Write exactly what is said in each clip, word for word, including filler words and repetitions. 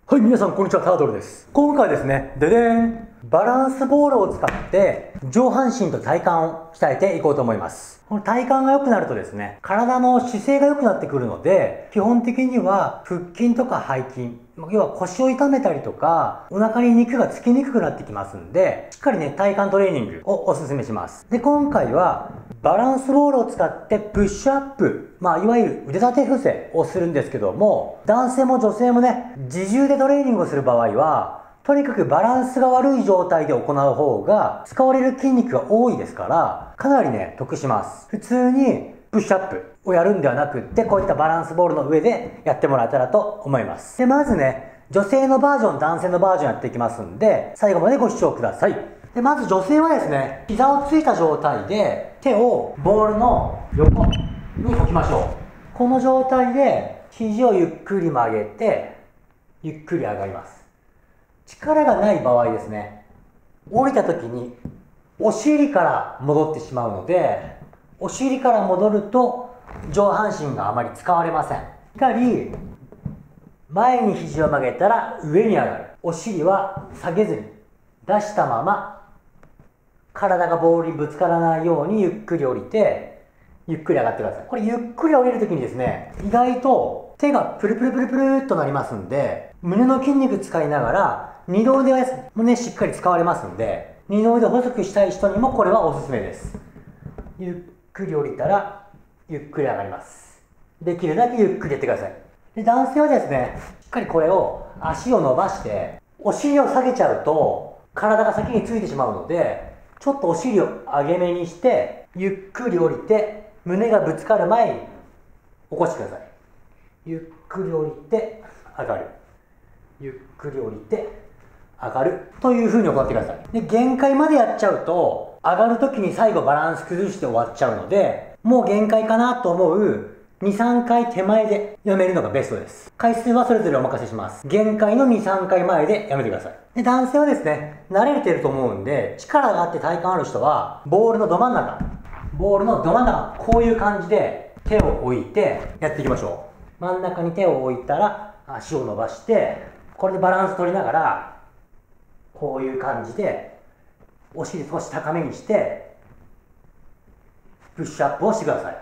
はい、皆さんこんにちは、タートルです。今回はですね、ででんバランスボールを使って上半身と体幹を鍛えていこうと思います。この体幹が良くなるとですね、体の姿勢が良くなってくるので、基本的には腹筋とか背筋、要は腰を痛めたりとか、お腹に肉がつきにくくなってきますんで、しっかりね、体幹トレーニングをお勧めします。で、今回はバランスボールを使ってプッシュアップ、まあ、いわゆる腕立て伏せをするんですけども、男性も女性もね、自重でトレーニングをする場合は、とにかくバランスが悪い状態で行う方が使われる筋肉が多いですから、かなりね、得します。普通にプッシュアップをやるんではなくって、こういったバランスボールの上でやってもらえたらと思います。で、まずね、女性のバージョン、男性のバージョンやっていきますんで、最後までご視聴ください。で、まず女性はですね、膝をついた状態で手をボールの横に置きましょう。この状態で肘をゆっくり曲げて、ゆっくり上がります。力がない場合ですね、降りた時にお尻から戻ってしまうので、お尻から戻ると上半身があまり使われません。しっかり前に肘を曲げたら上に上がる。お尻は下げずに出したまま、体がボールにぶつからないようにゆっくり降りて、ゆっくり上がってください。これゆっくり降りるときにですね、意外と手がプルプルプルプルっとなりますんで、胸の筋肉使いながら二の腕もね、しっかり使われますんで、二の腕細くしたい人にもこれはおすすめです。ゆっくり降りたらゆっくり上がります。できるだけゆっくりやってください。で、男性はですね、しっかりこれを足を伸ばしてお尻を下げちゃうと体が先についてしまうので、ちょっとお尻を上げ目にしてゆっくり降りて、胸がぶつかる前に起こしてください。ゆっくり降りて上がる、ゆっくり降りて上がるという風に行ってください。で、限界までやっちゃうと上がる時に最後バランス崩して終わっちゃうので、もう限界かなと思うにさんかい手前でやめるのがベストです。回数はそれぞれお任せします。限界のにさんかい前でやめてください。で、男性はですね、慣れてると思うんで、力があって体幹ある人はボールのど真ん中、ボールのど真ん中、こういう感じで手を置いてやっていきましょう。真ん中に手を置いたら足を伸ばして、これでバランス取りながらこういう感じでお尻少し高めにしてプッシュアップをしてください。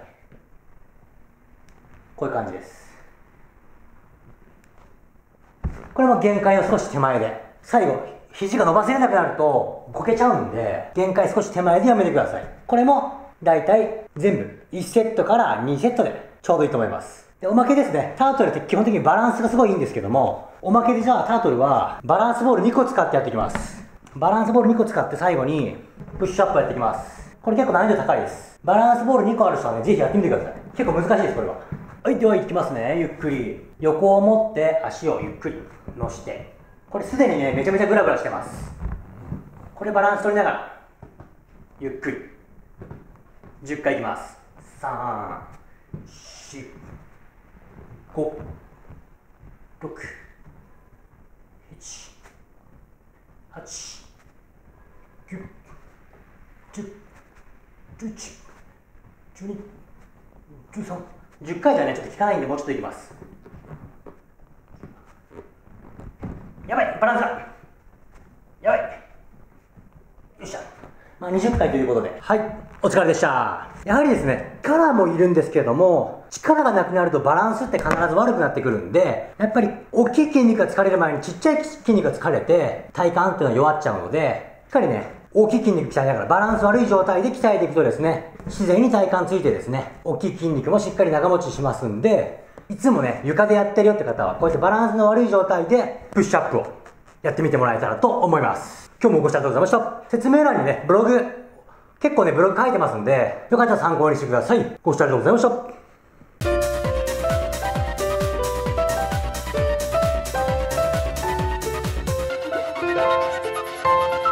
こういう感じです。これも限界の少し手前で、最後肘が伸ばせれなくなるとこけちゃうんで、限界少し手前でやめてください。これもだいたい全部いちセットからにセットでちょうどいいと思います。で、おまけですね、タートルって基本的にバランスがすごいいいんですけども、おまけでじゃあタートルはバランスボールにこ使ってやっていきます。バランスボールにこ使って最後にプッシュアップをやっていきます。これ結構難易度高いです。バランスボールにこある人はね、ぜひやってみてください。結構難しいです、これは。はい、ではいきますね。ゆっくり横を持って足をゆっくり乗して、これすでにね、めちゃめちゃグラグラしてます。これバランス取りながらゆっくりじゅっかいいきます。さん、よん、ご、ろく、なな、はち、きゅう、じゅう、じゅういち、じゅうに、じゅうさん、じゅっかいじゃね、ちょっと効かないんでもうちょっといきます。やばい、バランスがやばい、よっしゃ。まあ、にじゅっかいということで、はい、お疲れでした。やはりですね、力もいるんですけれども、力がなくなるとバランスって必ず悪くなってくるんで、やっぱり大きい筋肉が疲れる前にちっちゃい筋肉が疲れて体幹っていうのは弱っちゃうので、しっかりね、大きい筋肉鍛えながらバランス悪い状態で鍛えていくとですね、自然に体幹ついてですね、大きい筋肉もしっかり長持ちしますんで、いつもね、床でやってるよって方はこうやってバランスの悪い状態でプッシュアップをやってみてもらえたらと思います。今日もご視聴ありがとうございました。説明欄にね、ブログ、結構ね、ブログ書いてますんで、よかったら参考にしてください。ご視聴ありがとうございました。 Thank you.